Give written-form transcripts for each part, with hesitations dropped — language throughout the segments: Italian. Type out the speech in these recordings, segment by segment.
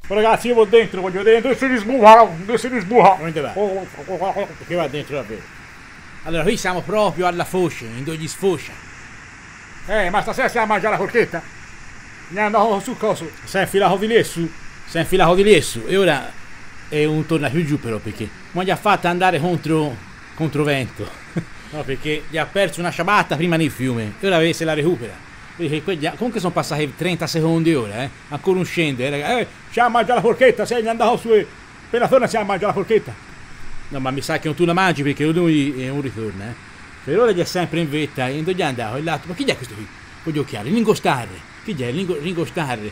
Ragazzi, io vado dentro, voglio dentro, si risbuca, si risbuca. Dove va? Perché va dentro davvero? Allora, qui siamo proprio alla foce, in dove gli sfocia. Ma stasera si mangia la forchetta? Ne andavo sul coso. Si è infilato di lì su. Si è infilato di lì su. E ora è un torna più giù però, perché non gli ha fatto andare contro vento. No, perché gli ha perso una ciabatta prima nel fiume. E ora se la recupera. Comunque sono passati 30 secondi ora, ancora non scende, ragazzi. Ci ha mangiato la forchetta, sei andato su. Appena torna si ha mangiato la forchetta. No, ma mi sa che non tu la mangi perché lui è un ritorno, Per ora gli è sempre in vetta, e dove gli è andato? Il lato. Ma chi è questo qui? Con gli occhiali, Ringo Starr. Chi è? Ringo Starr.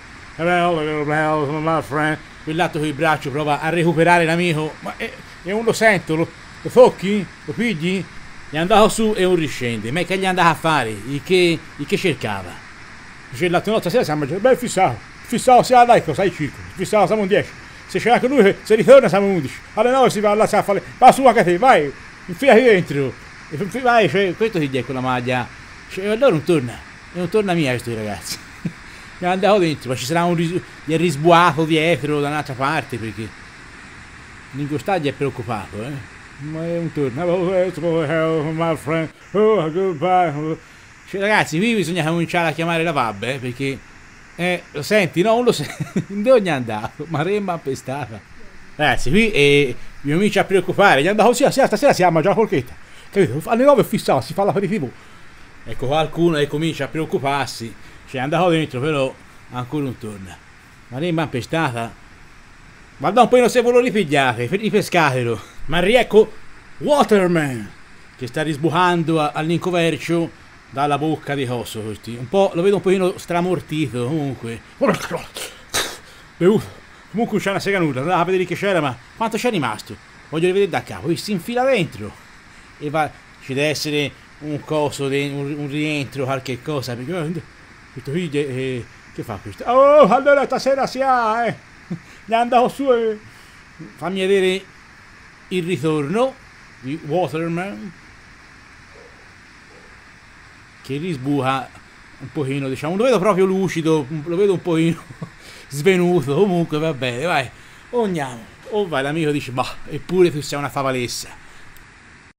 My friend. Quel lato con il braccio prova a recuperare l'amico. Ma e non lo sento, lo tocchi? Lo pigli? Gli è andato su e non riscende. Ma che gli è andato a fare? Il che cercava? Dice l'altra notte sera siamo mangiati. Beh, fissato, sia dai, sai circo. Fissato, siamo un 10. Se c'è anche lui, se ritorna siamo 11. Alle 9 si va là, si fa. Va su anche te, vai, infilati dentro. Vai, questo ti dice con la maglia. Allora non torna mia questo ragazzi. Mi è andato dentro, ma ci sarà gli è risbuato dietro da un'altra parte perché Ringo Starr è preoccupato, Ma è un torno. My friend. Oh, goodbye. Ragazzi, qui bisogna cominciare a chiamare la VAB, perché lo senti? No, non lo senti. Dove è andato? Maremma appestata. Ragazzi, qui mi comincia a preoccupare. Gli è andato così, stasera si mangia la forchetta. Capito? Alle 9 è fissato, si fa l'aperitivo. Ecco qualcuno che comincia a preoccuparsi. C'è andato dentro, però ancora non torna. Maremma appestata. Guarda un po' se ve lo ripigliate, ripescatelo. Ma riecco Waterman, che sta risbucando all'incovercio dalla bocca di coso questi. Un po', lo vedo un pochino stramortito comunque. Bevuto. Comunque c'è una seganuta, andava a vedere che c'era, ma quanto c'è rimasto? Voglio rivedere da capo, si infila dentro. E va, ci deve essere un coso, un rientro, qualche cosa. Perché questo qui che fa questo? Oh, allora stasera si ha, Gli è andato su Fammi vedere il ritorno di Waterman, che risbuca un pochino, diciamo, lo vedo proprio lucido, lo vedo un pochino svenuto, comunque va bene, vai, andiamo. O vai, l'amico dice, eppure tu sei una favalessa.